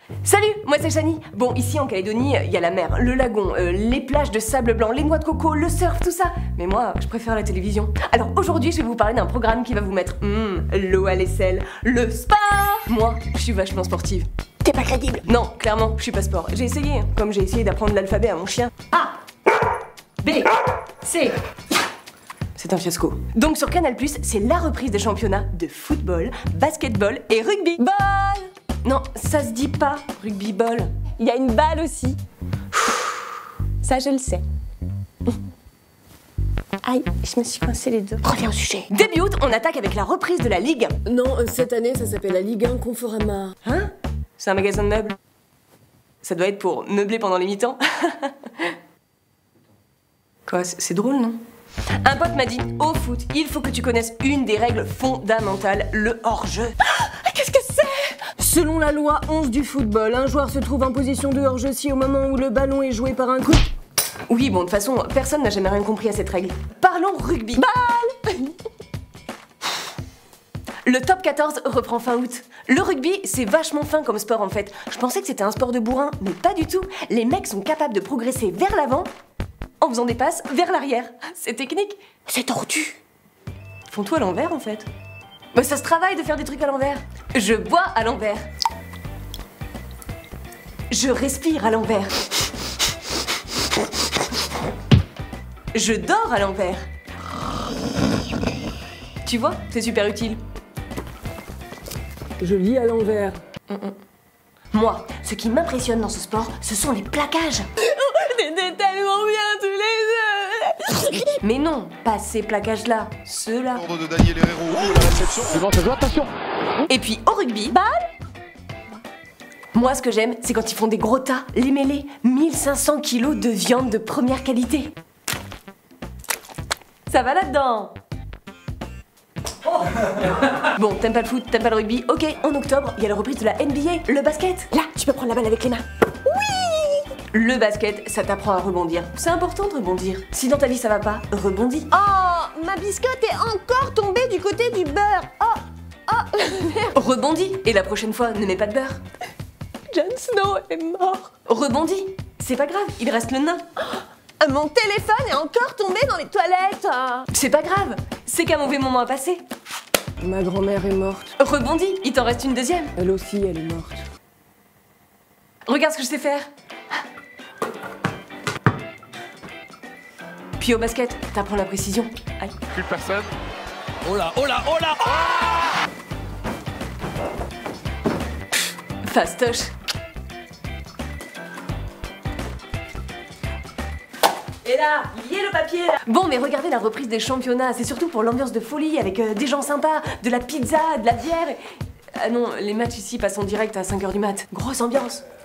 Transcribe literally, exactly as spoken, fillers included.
Salut, moi c'est Chani. Bon, ici en Calédonie, il y a la mer, le lagon, euh, les plages de sable blanc, les noix de coco, le surf, tout ça. Mais moi, je préfère la télévision. Alors aujourd'hui, je vais vous parler d'un programme qui va vous mettre hmm, l'eau à l'aisselle, le sport. Moi, je suis vachement sportive. T'es pas crédible. Non, clairement, je suis pas sport. J'ai essayé, comme j'ai essayé d'apprendre l'alphabet à mon chien. A, B, C. C'est un fiasco. Donc sur Canal plus, c'est la reprise des championnats de football, basketball et rugby. Ball. Non, ça se dit pas, rugby ball. Il y a une balle aussi. Ça, je le sais. Aïe, je me suis coincé les deux. Reviens au sujet. Début août, on attaque avec la reprise de la Ligue. Non, euh, cette année, ça s'appelle la Ligue un Conforama. Hein? C'est un magasin de meubles. Ça doit être pour meubler pendant les mi-temps. Quoi, c'est drôle, non? Un pote m'a dit, au foot, il faut que tu connaisses une des règles fondamentales, le hors-jeu. Ah, qu'est-ce que c'est? Selon la loi onze du football, un joueur se trouve en position de hors-jeu si au moment où le ballon est joué par un coup. Oui, bon, de toute façon, personne n'a jamais rien compris à cette règle. Parlons rugby. Balle. Le top quatorze reprend fin août. Le rugby, c'est vachement fin comme sport en fait. Je pensais que c'était un sport de bourrin, mais pas du tout. Les mecs sont capables de progresser vers l'avant en faisant des passes vers l'arrière. C'est technique. C'est tordu. Ils font tout à l'envers en fait. Bah ça se travaille de faire des trucs à l'envers. Je bois à l'envers. Je respire à l'envers. Je dors à l'envers. Tu vois, c'est super utile. Je lis à l'envers. Moi, ce qui m'impressionne dans ce sport, ce sont les plaquages. C'était tellement bien tous les deux. Mais non, pas ces plaquages-là, ceux-là. Ordre de Daniel Herrero, oh, la réception. C'est bon, ça joue, attention. Et puis au rugby, balle. Moi, ce que j'aime, c'est quand ils font des gros tas, les mêlées, mille cinq cents kilos de viande de première qualité. Ça va là-dedans. Oh. Bon, t'aimes pas le foot, t'aimes pas le rugby, ok, en octobre, il y a la reprise de la N B A, le basket. Là, tu peux prendre la balle avec les mains. Le basket, ça t'apprend à rebondir. C'est important de rebondir. Si dans ta vie ça va pas, rebondis. Oh, ma biscotte est encore tombée du côté du beurre. Oh, oh. Rebondis. Et la prochaine fois, ne mets pas de beurre. Jon Snow est mort. Rebondis. C'est pas grave, il reste le nain. Mon téléphone est encore tombé dans les toilettes. C'est pas grave, c'est qu'un mauvais moment à passer. Ma grand-mère est morte. Rebondis, il t'en reste une deuxième. Elle aussi, elle est morte. Regarde ce que je sais faire. Puis au basket, t'apprends la précision. Aïe. Plus personne. Oh là, oh là, oh là. Fastoche. Et là, liez le papier là. Bon, mais regardez la reprise des championnats, c'est surtout pour l'ambiance de folie avec euh, des gens sympas, de la pizza, de la bière. Et... Ah non, les matchs ici passent en direct à cinq heures du mat. Grosse ambiance.